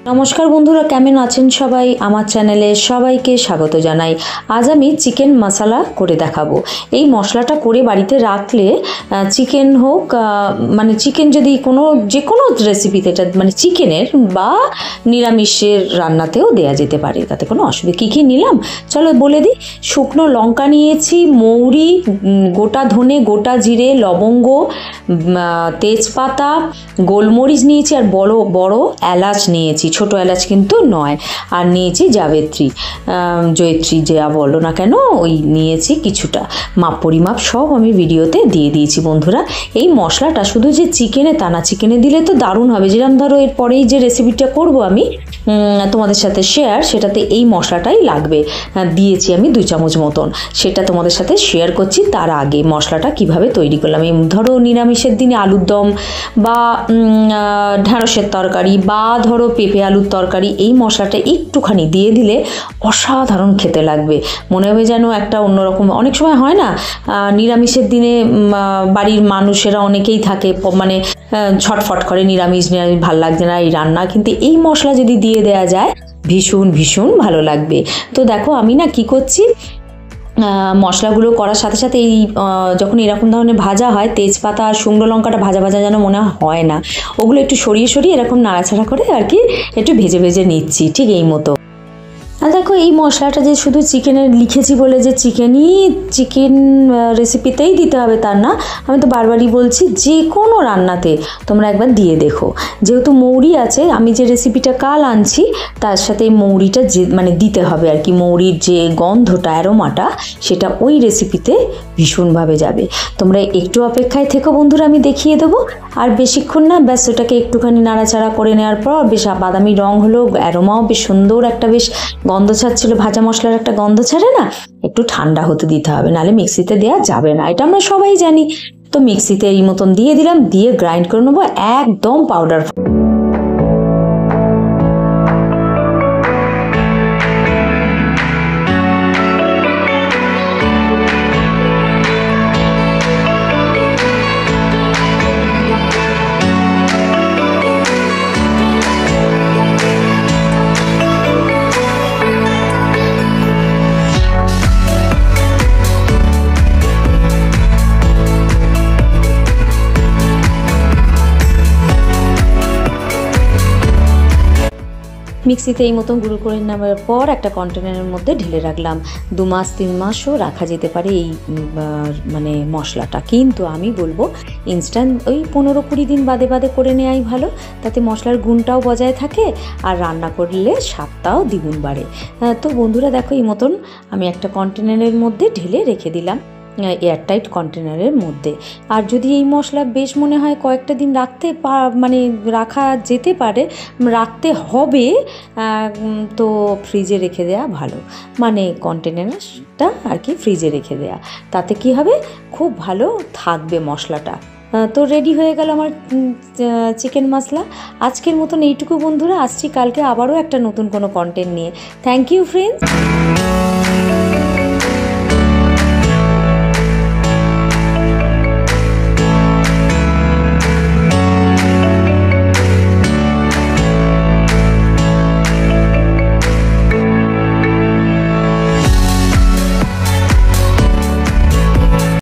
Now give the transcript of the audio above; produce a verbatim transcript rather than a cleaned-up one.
नमस्कार बंधुरा केमन आছেন সবাই আমার চ্যানেলে সবাইকে স্বাগত জানাই। আজ আমি চিকেন মশলা করে দেখাবো। এই মশলাটা করে বাড়িতে রাখলে চিকেন হোক মানে চিকেন যদি কোনো যে কোনো রেসিপিতে এটা মানে চিকেনের বা নিরামিষের রান্নাতেও দেয়া যেতে পারে, তাতে কোনো অসুবিধা। কী কী নিলাম চলো বলে দিই। শুকনো লঙ্কা নিয়েছি, মৌরি, গোটা ধনে, গোটা জিরে, লবঙ্গ, তেজপাতা, গোলমরিচ নিয়েছি আর বড় বড় এলাচ নিয়েছি, ছোটো এলাচ কিন্তু নয়। আর নিয়েছি জাবেত্রী জয়ত্রী যা বলো না কেন, ওই নিয়েছি কিছুটা। মাপ পরিমাপ সব আমি ভিডিওতে দিয়ে দিয়েছি বন্ধুরা। এই মশলাটা শুধু যে চিকেনে তা না, চিকেনে দিলে তো দারুণ হবে। যেরকম ধরো এরপরেই যে রেসিপিটা করব আমি তোমাদের সাথে শেয়ার, সেটাতে এই মশলাটাই লাগবে। দিয়েছি আমি দুই চামচ মতন, সেটা তোমাদের সাথে শেয়ার করছি। তার আগে মশলাটা কিভাবে তৈরি করলাম। এই ধরো নিরামিষের দিনে আলুর দম বা ঢ্যাঁড়সের তরকারি বা ধরো পেঁপে আলুর তরকারি, এই মশলাটা একটুখানি দিয়ে দিলে অসাধারণ খেতে লাগবে। মনে হবে যেন একটা অন্যরকম। অনেক সময় হয় না নিরামিষের দিনে বাড়ির মানুষেরা অনেকেই থাকে মানে ছটফট করে, নিরামিষ নিরামিষ ভাল লাগছে না এই রান্না, কিন্তু এই মশলা যদি দিয়ে দেওয়া যায় ভীষণ ভীষণ ভালো লাগবে। তো দেখো আমি না কি করছি, মশলাগুলো করার সাথে সাথে এই যখন এরকম ধরনের ভাজা হয়, তেজপাতা আর শুকনো লঙ্কাটা ভাজা ভাজা যেন মনে হয় না, ওগুলো একটু সরিয়ে সরিয়ে এরকম নাড়াচাড়া করে আর কি একটু ভেজে ভেজে নিচ্ছি, ঠিক এই মতো। আর দেখো এই মশলাটা যে শুধু চিকেনের লিখেছি বলে যে চিকেনই চিকেন রেসিপিতেই দিতে হবে তার না, আমি তো বারবারই বলছি যে কোনো রান্নাতে তোমরা একবার দিয়ে দেখো। যেহেতু মৌরি আছে, আমি যে রেসিপিটা কাল আনছি তার সাথে এই মৌরিটা যে মানে দিতে হবে আর কি। মৌরির যে গন্ধটা অ্যারোমাটা সেটা ওই রেসিপিতে ভীষণভাবে যাবে। তোমরা একটু অপেক্ষায় থেকো বন্ধুরা, আমি দেখিয়ে দেবো। আর বেশিক্ষণ না, ব্যাস ওটাকে একটুখানি নাড়াচাড়া করে নেওয়ার পর বেশ বাদামি রং হলো, অ্যারোমাও বেশ সুন্দর একটা বেশ গন্ধ ছাড়ছিল, ভাজা মশলার একটা গন্ধ ছাড়ে না, একটু ঠান্ডা হতে দিতে হবে, নাহলে মিক্সিতে দেওয়া যাবে না, এটা আমরা সবাই জানি। তো মিক্সিতে এই মতন দিয়ে দিলাম, দিয়ে গ্রাইন্ড করে নেবো একদম পাউডার। মিক্সিতে এই মতন গুঁড়ো করে নেওয়ার পর একটা কন্টেনারের মধ্যে ঢেলে রাখলাম। দু মাস তিন মাসও রাখা যেতে পারে এই মানে মশলাটা, কিন্তু আমি বলবো ইনস্ট্যান্ট ওই পনেরো কুড়ি দিন বাদে বাদে করে নেওয়াই ভালো, তাতে মশলার গুণটাও বজায় থাকে আর রান্না করলে স্বাদটাও দ্বিগুণ বাড়ে। তো বন্ধুরা দেখো এই মতন আমি একটা কন্টেনারের মধ্যে ঢেলে রেখে দিলাম, এয়ারটাইট কন্টেনারের মধ্যে। আর যদি এই মশলা বেশ মনে হয় কয়েকটা দিন রাখতে মানে রাখা যেতে পারে, রাখতে হবে, তো ফ্রিজে রেখে দেওয়া ভালো, মানে কন্টেনারটা আর কি ফ্রিজে রেখে দেওয়া, তাতে কি হবে খুব ভালো থাকবে মশলাটা। তো রেডি হয়ে গেল আমার চিকেন মশলা। আজকের মতন এইটুকু বন্ধুরা, আসছি কালকে আবারও একটা নতুন কোনো কন্টেন্ট নিয়ে। Thank you friends.